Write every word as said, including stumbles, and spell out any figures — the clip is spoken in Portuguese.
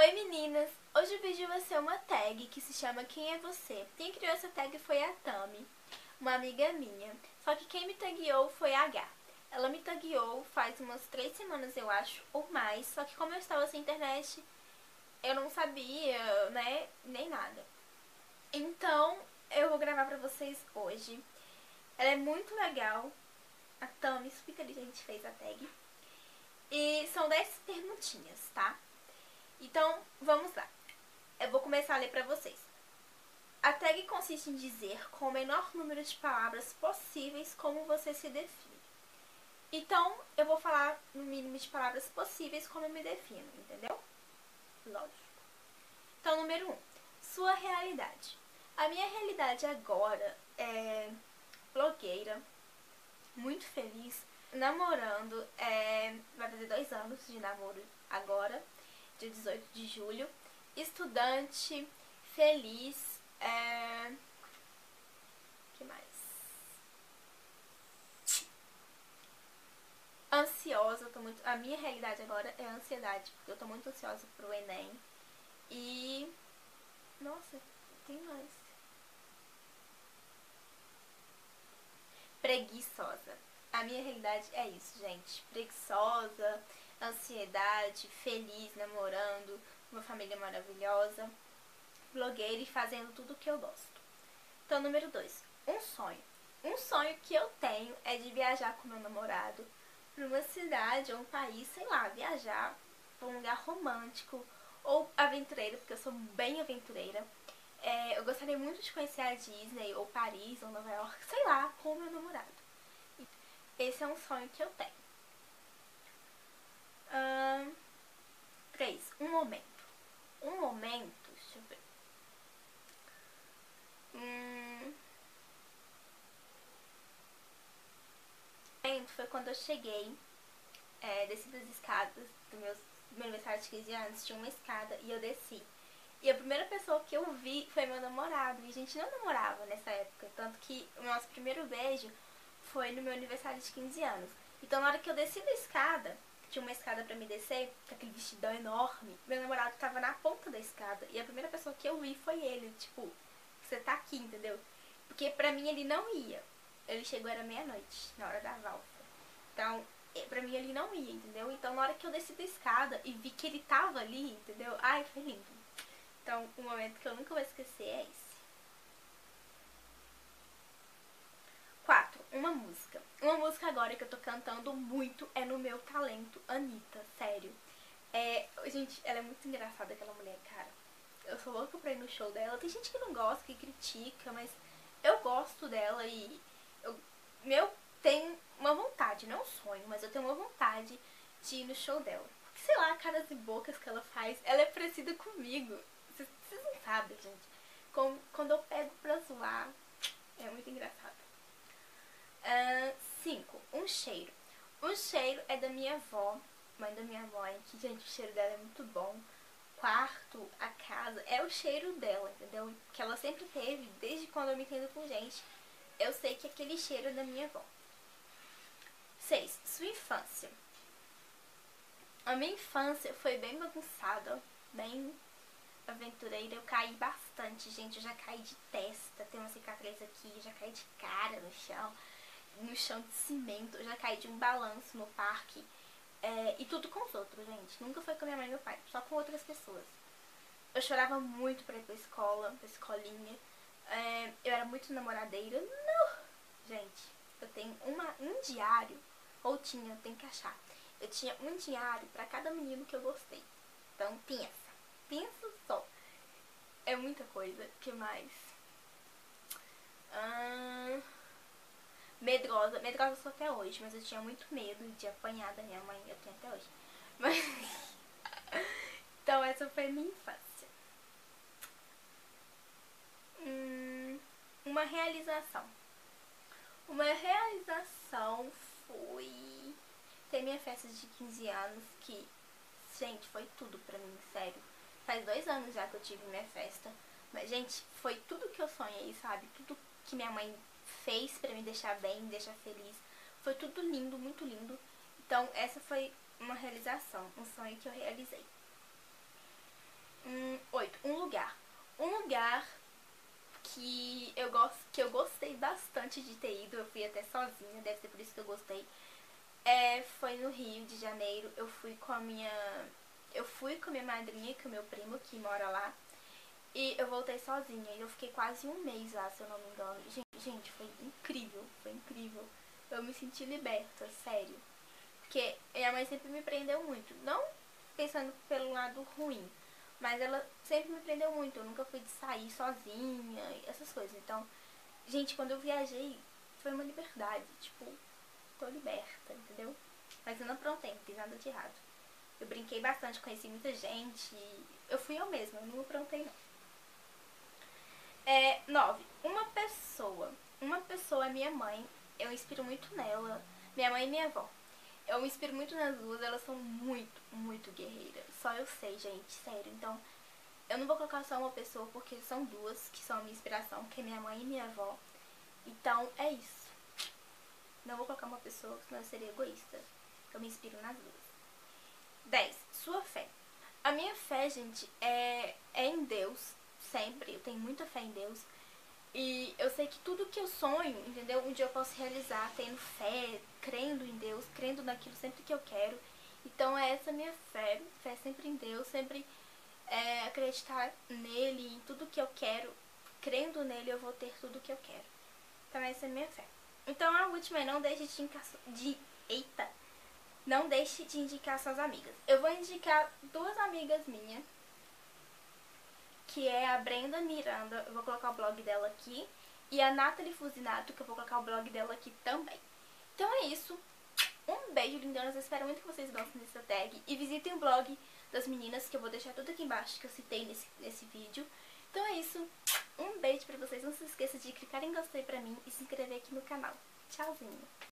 Oi meninas, hoje o vídeo vai ser uma tag que se chama Quem é Você? Quem criou essa tag foi a Tami, uma amiga minha, só que quem me tagueou foi a H. Ela me tagueou faz umas três semanas eu acho, ou mais, só que como eu estava sem internet, eu não sabia, né, nem nada. Então, eu vou gravar pra vocês hoje. Ela é muito legal, a Tami, super inteligente, fez a tag. E são dez perguntinhas, tá? Então, vamos lá. Eu vou começar a ler pra vocês. A tag consiste em dizer com o menor número de palavras possíveis como você se define. Então, eu vou falar no mínimo de palavras possíveis como eu me defino, entendeu? Lógico. Então, número um. Sua realidade. A minha realidade agora é blogueira, muito feliz, namorando, é, vai fazer dois anos de namoro agora, dia dezoito de julho, estudante, feliz, é... que mais? Ansiosa, tô muito... a minha realidade agora é ansiedade, porque eu tô muito ansiosa pro Enem. E... nossa, tem mais. Preguiçosa. A minha realidade é isso, gente. Preguiçosa, ansiedade, feliz, namorando, uma família maravilhosa, blogueira e fazendo tudo o que eu gosto. Então, número dois. Um sonho. Um sonho que eu tenho é de viajar com meu namorado para uma cidade ou um país, sei lá, viajar para um lugar romântico ou aventureiro, porque eu sou bem aventureira. É, eu gostaria muito de conhecer a Disney, ou Paris, ou Nova York, sei lá, com o meu namorado. Esse é um sonho que eu tenho. Hum, três. Um momento. Um momento, deixa eu ver. Hum, momento foi quando eu cheguei, é, desci das escadas do meu, do meu aniversário de quinze anos, tinha uma escada e eu desci. E a primeira pessoa que eu vi foi meu namorado. E a gente não namorava nessa época. Tanto que o nosso primeiro beijo foi no meu aniversário de quinze anos. Então na hora que eu desci da escada, tinha uma escada pra me descer, com aquele vestidão enorme, meu namorado tava na ponta da escada. E a primeira pessoa que eu vi foi ele. Tipo, você tá aqui, entendeu? Porque pra mim ele não ia. Ele chegou, era meia-noite, na hora da valsa. Então, pra mim ele não ia, entendeu? Então na hora que eu desci da escada e vi que ele tava ali, entendeu? Ai, foi lindo. Então, um momento que eu nunca vou esquecer é esse. quatro. Uma música. Uma música agora que eu tô cantando muito é No Meu Talento, Anitta, sério. É, gente, ela é muito engraçada, aquela mulher, cara. Eu sou louca pra ir no show dela. Tem gente que não gosta, que critica, mas eu gosto dela e eu, meu, tenho uma vontade, não é um sonho, mas eu tenho uma vontade de ir no show dela. Porque, sei lá, caras e bocas que ela faz, ela é parecida comigo. Vocês não sabem, gente. Como, quando eu pego pra zoar, é muito engraçado. cinco. Uh, um cheiro. Um cheiro é da minha avó, mãe da minha mãe, que, gente, o cheiro dela é muito bom. Quarto, a casa, é o cheiro dela, entendeu? Que ela sempre teve, desde quando eu me entendo com gente. Eu sei que aquele cheiro é da minha avó. seis. Sua infância. A minha infância foi bem bagunçada, bem aventureira. Eu caí bastante, gente. Eu já caí de testa, tem uma cicatriz aqui, eu já caí de cara no chão, no chão de cimento. Eu já caí de um balanço no parque. É, e tudo com os outros, gente. Nunca foi com minha mãe e meu pai, só com outras pessoas. Eu chorava muito pra ir pra escola, pra escolinha. É, eu era muito namoradeira. Não! Gente, eu tenho uma, um diário, ou tinha, tem que achar. Eu tinha um diário pra cada menino que eu gostei. Então, pensa. Pensa só. É muita coisa. O que mais? Hum... Medrosa. Medrosa eu sou até hoje, mas eu tinha muito medo de apanhar da minha mãe. Eu tenho até hoje. Mas... então essa foi a minha infância. Hum... Uma realização. Uma realização foi ter minha festa de quinze anos, que, gente, foi tudo pra mim, sério. Faz dois anos já que eu tive minha festa. Mas, gente, foi tudo que eu sonhei, sabe? Tudo que minha mãe fez pra me deixar bem, me deixar feliz. Foi tudo lindo, muito lindo. Então, essa foi uma realização, um sonho que eu realizei. lugar que eu, gosto, que eu gostei bastante de ter ido, eu fui até sozinha, deve ser por isso que eu gostei, é, foi no Rio de Janeiro. Eu fui com a minha... Eu fui com a minha madrinha e com o meu primo, que mora lá, e eu voltei sozinha, e eu fiquei quase um mês lá, se eu não me engano. Gente, gente, foi incrível, foi incrível. Eu me senti liberta, sério. Porque minha mãe sempre me prendeu muito, não pensando pelo lado ruim, mas ela sempre me prendeu muito. Eu nunca fui de sair sozinha, essas coisas. Então, gente, quando eu viajei, foi uma liberdade. Tipo, tô liberta, entendeu? Mas eu não aprontei, não fiz nada de errado. Eu brinquei bastante, conheci muita gente. Eu fui eu mesma, eu não aprontei não. É, nove. Uma pessoa. Uma pessoa é minha mãe. Eu inspiro muito nela. Minha mãe e minha avó. Eu me inspiro muito nas duas, elas são muito, muito guerreiras. Só eu sei, gente, sério. Então, eu não vou colocar só uma pessoa, porque são duas que são a minha inspiração, que é minha mãe e minha avó. Então, é isso. Não vou colocar uma pessoa, senão eu seria egoísta. Eu me inspiro nas duas. dez. Sua fé. A minha fé, gente, é, é em Deus, sempre. Eu tenho muita fé em Deus. E eu sei que tudo que eu sonho, entendeu? Um dia eu posso realizar tendo fé, crendo em Deus, crendo naquilo sempre que eu quero. Então é essa minha fé, fé sempre em Deus, sempre é, acreditar nele, em tudo que eu quero. Crendo nele eu vou ter tudo que eu quero. Então essa é a minha fé. Então a última é não deixe de indicar... De, eita! Não deixe de indicar suas amigas. Eu vou indicar duas amigas minhas, que é a Brenda Miranda, eu vou colocar o blog dela aqui, e a Nathalie Fusinato, que eu vou colocar o blog dela aqui também. Então é isso. Um beijo, lindonas. Eu espero muito que vocês gostem dessa tag. E visitem o blog das meninas, que eu vou deixar tudo aqui embaixo, que eu citei nesse, nesse vídeo. Então é isso. Um beijo pra vocês. Não se esqueça de clicar em gostei pra mim e se inscrever aqui no canal. Tchauzinho.